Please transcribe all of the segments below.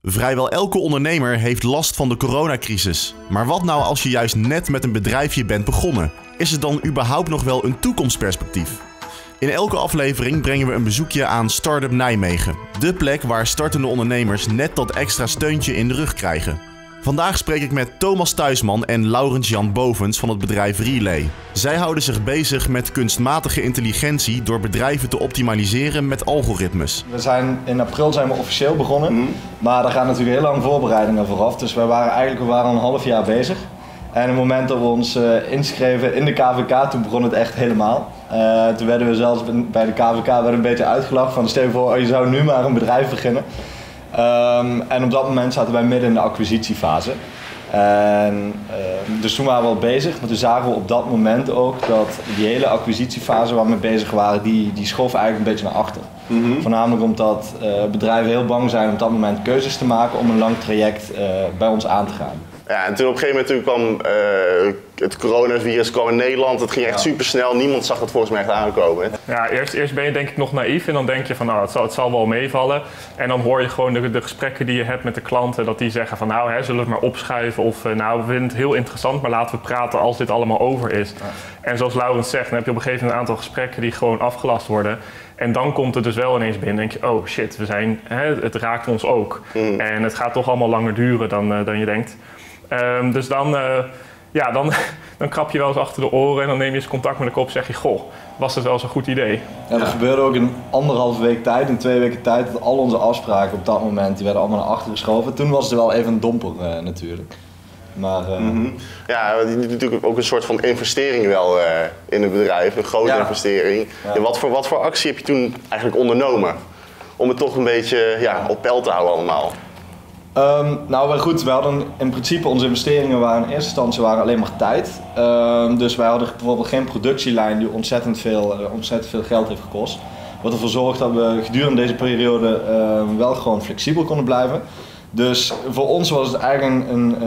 Vrijwel elke ondernemer heeft last van de coronacrisis. Maar wat nou als je juist net met een bedrijfje bent begonnen? Is er dan überhaupt nog wel een toekomstperspectief? In elke aflevering brengen we een bezoekje aan Startup Nijmegen. De plek waar startende ondernemers net dat extra steuntje in de rug krijgen. Vandaag spreek ik met Thomas Thuisman en Laurens-Jan Bovens van het bedrijf Relay. Zij houden zich bezig met kunstmatige intelligentie door bedrijven te optimaliseren met algoritmes. In april zijn we officieel begonnen, maar daar gaan natuurlijk heel lang voorbereidingen vooraf. Dus we waren al een half jaar bezig. En op het moment dat we ons inschreven in de KVK, toen begon het echt helemaal. Toen werden we zelfs bij de KVK een beetje uitgelachen van stel je voor, je zou nu maar een bedrijf beginnen. En op dat moment zaten wij midden in de acquisitiefase. Dus toen waren we al bezig, maar toen zagen we op dat moment ook dat die hele acquisitiefase waar we mee bezig waren, die schoof eigenlijk een beetje naar achter. Voornamelijk omdat bedrijven heel bang zijn om op dat moment keuzes te maken om een lang traject bij ons aan te gaan. Ja, en toen op een gegeven moment kwam het coronavirus in Nederland. Het ging echt super snel. Niemand zag het volgens mij echt aankomen. Ja, eerst ben je denk ik nog naïef en dan denk je van nou, het zal wel meevallen. En dan hoor je gewoon de gesprekken die je hebt met de klanten. Dat die zeggen van nou, zullen we het maar opschuiven. Of nou, we vinden het heel interessant, maar laten we praten als dit allemaal over is. Ja. En zoals Laurens zegt, dan heb je op een gegeven moment een aantal gesprekken die gewoon afgelast worden. En dan komt het dus wel ineens binnen. Dan denk je, oh shit, het raakt ons ook. En het gaat toch allemaal langer duren dan je denkt. Dus dan krap je wel eens achter de oren en dan neem je eens contact met de kop en zeg je, goh, was dat wel eens een goed idee? Ja, dat gebeurde ook in 1,5 week tijd, in 2 weken tijd, dat al onze afspraken op dat moment, die werden allemaal naar achter geschoven. Toen was het wel even een domper natuurlijk. Maar, Ja, natuurlijk ook een soort van investering wel in het bedrijf, een grote investering. Ja. En wat voor actie heb je toen eigenlijk ondernomen? Om het toch een beetje op peil te houden allemaal? Nou goed, we hadden in principe onze investeringen waren in eerste instantie alleen maar tijd. Dus wij hadden bijvoorbeeld geen productielijn die ontzettend veel geld heeft gekost. Wat ervoor zorgt dat we gedurende deze periode wel gewoon flexibel konden blijven. Dus voor ons was het eigenlijk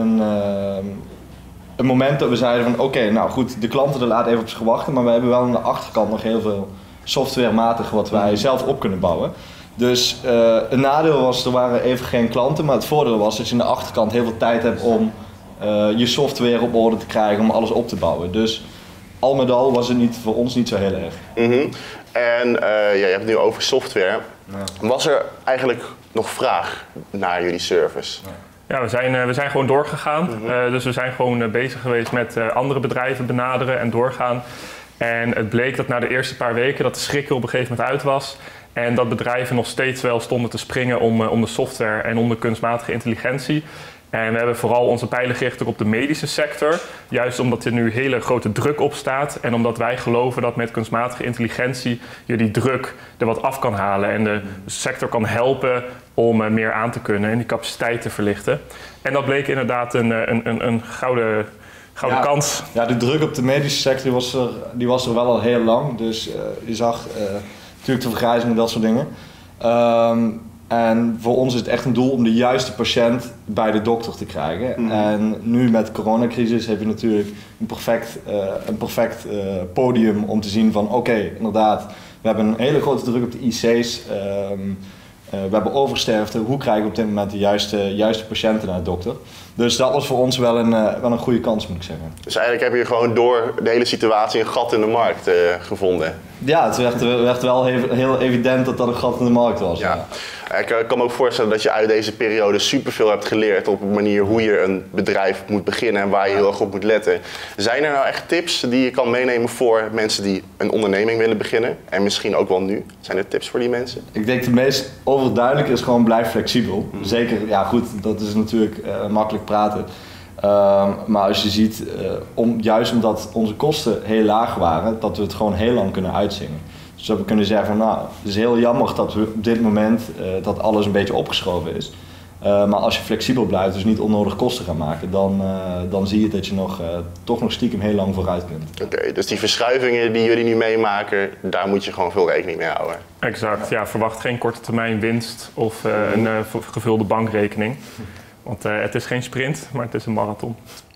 een moment dat we zeiden van oké, nou goed, de klanten laten even op zich wachten. Maar we hebben wel aan de achterkant nog heel veel softwarematig wat wij zelf op kunnen bouwen. Dus een nadeel was, er waren even geen klanten, maar het voordeel was dat je aan de achterkant heel veel tijd hebt om je software op orde te krijgen, om alles op te bouwen. Dus al met al was het voor ons niet zo heel erg. En je hebt het nu over software. Ja. Was er eigenlijk nog vraag naar jullie service? Ja, we zijn gewoon doorgegaan. Dus we zijn gewoon bezig geweest met andere bedrijven benaderen en doorgaan. En het bleek dat na de eerste paar weken dat de schrik er op een gegeven moment uit was. En dat bedrijven nog steeds wel stonden te springen om de software en om de kunstmatige intelligentie. En we hebben vooral onze pijlen gericht op de medische sector. Juist omdat er nu hele grote druk op staat. En omdat wij geloven dat met kunstmatige intelligentie je die druk er wat af kan halen. En de sector kan helpen om meer aan te kunnen en die capaciteit te verlichten. En dat bleek inderdaad een gouden kans. Ja, de druk op de medische sector die was er wel al heel lang. Dus je zag natuurlijk de vergrijzing en dat soort dingen. En voor ons is het echt een doel om de juiste patiënt bij de dokter te krijgen. En nu met de coronacrisis heb je natuurlijk een perfect podium om te zien van oké, inderdaad, we hebben een hele grote druk op de IC's. We hebben oversterfte. Hoe krijgen we op dit moment de juiste patiënten naar de dokter? Dus dat was voor ons wel een goede kans, moet ik zeggen. Dus eigenlijk heb je gewoon door de hele situatie een gat in de markt gevonden? Ja, het werd wel heel evident dat dat een gat in de markt was. Ja. Ik kan me ook voorstellen dat je uit deze periode superveel hebt geleerd op de manier hoe je een bedrijf moet beginnen en waar je heel erg op moet letten. Zijn er nou echt tips die je kan meenemen voor mensen die een onderneming willen beginnen? En misschien ook wel nu. Zijn er tips voor die mensen? Ik denk de meest overduidelijke is gewoon blijf flexibel. Zeker, ja goed, dat is natuurlijk makkelijk praten. Maar als je ziet, juist omdat onze kosten heel laag waren, dat we het gewoon heel lang kunnen uitzingen. Dus dat we kunnen zeggen van nou, het is heel jammer dat we op dit moment dat alles een beetje opgeschoven is. Maar als je flexibel blijft, dus niet onnodig kosten gaan maken, dan zie je dat je toch nog stiekem heel lang vooruit kunt. Oké, dus die verschuivingen die jullie nu meemaken, daar moet je gewoon veel rekening mee houden. Exact, ja, verwacht geen korte termijn winst of een gevulde bankrekening. Want het is geen sprint, maar het is een marathon.